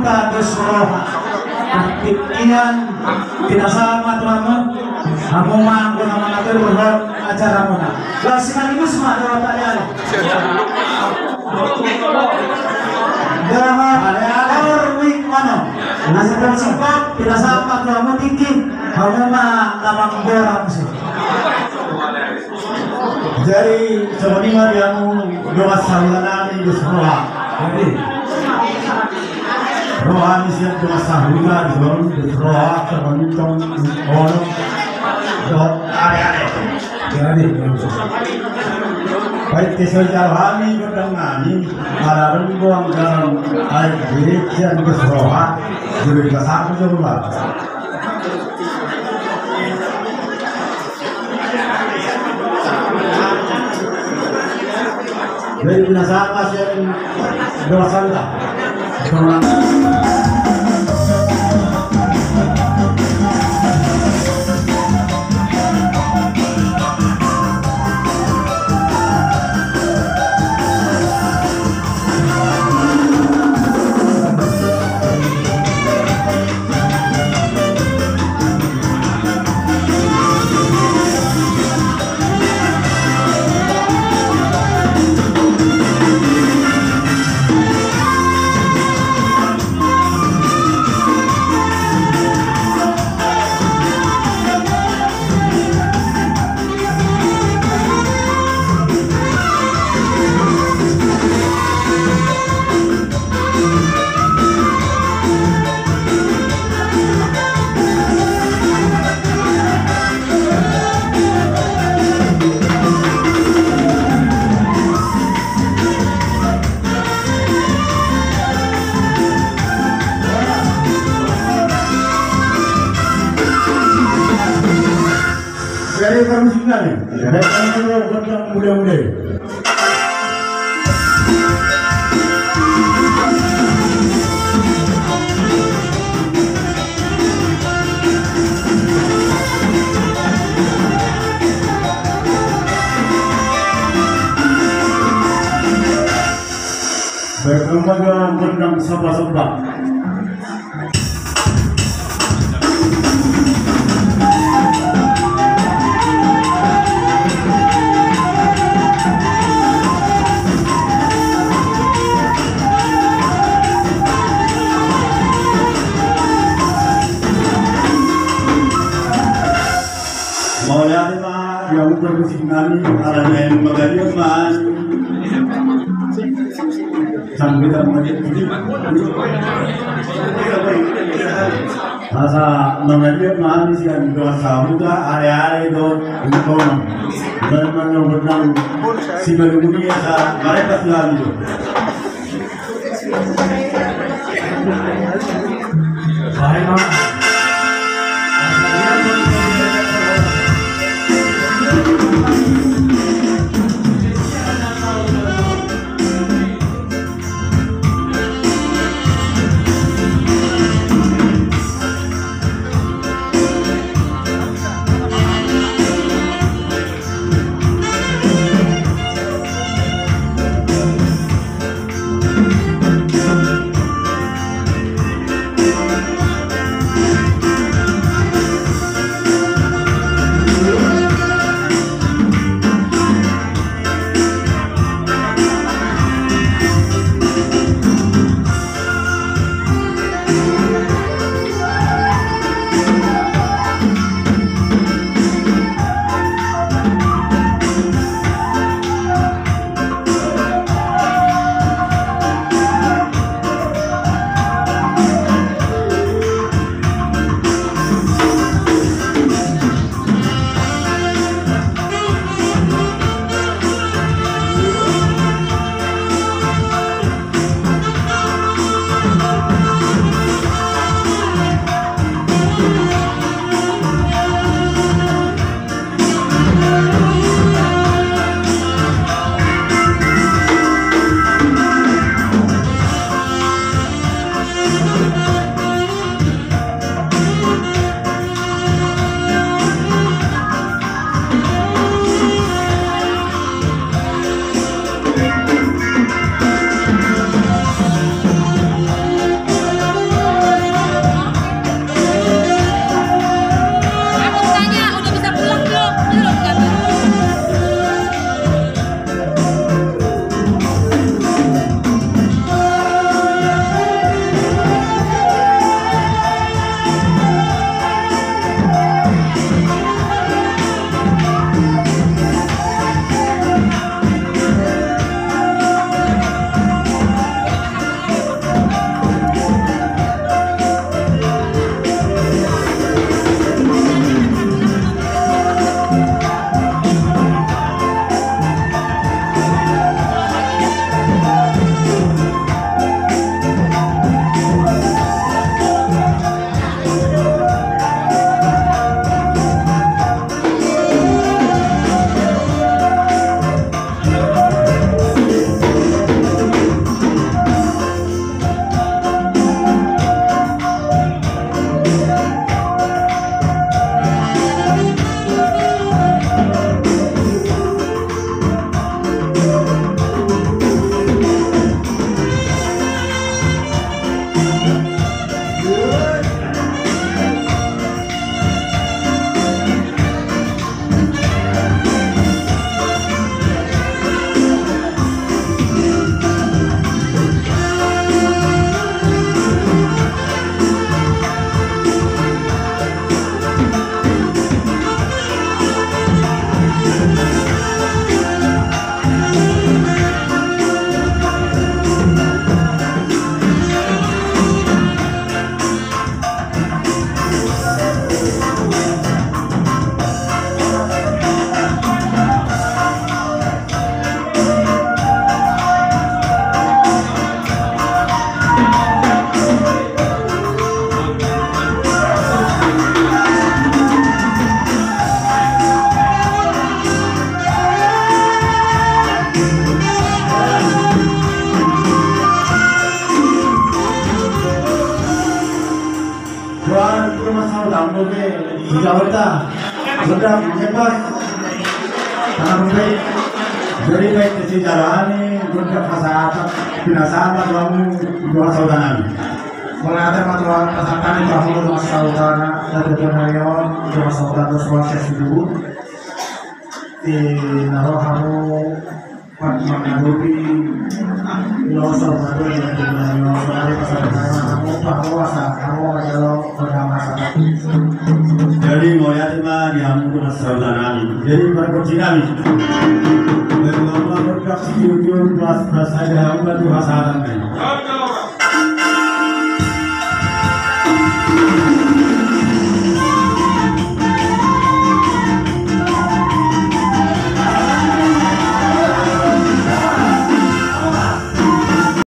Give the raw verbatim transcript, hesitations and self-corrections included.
Sabuta Desroha Ikian pinasama teman-teman Amo mangko naman natin berhak acara muna lah sekaligus mah dapat tanya Dama or week ano nasa prinsipal pinasama teman-teman tinggi Amo mah namang borang sih jadi sebenarnya yang doa saluran ini Desroha jadi rohani siap doa sahulah di dalam roha terbentuk orang dot area jadi baik kesulitan rohani berdengani ada rembuang dalam air diri yang berroha juga satu jumlah jadi binasa yang doa sahulah dari permusikan nih, dari permusikan muda-muda. Berkembang dalam bendang sabah-sabah. Maunya mah yang bermusik nani ada yang bagaiman sambil termajid asa mengajar manis yang doa samuda area-area do untuk dan menang si berunia sa mereka selalu baik mah saudara ke tiga kita sudah hebat karena baik jadi baik kesejarah ini sudah masyarakat binasama kamu dua saudara mengatur matuan kesehatan itu kamu dua saudara dan kebenaran dua saudara semua sesi dulu di naruh kamu menghadapi loso baru yang dimana dari pesantren kamu kamu asa kamu adalah bernama sahabat. Jadi mau ya teman yang menggunakan saudara jadi berkoordinasi.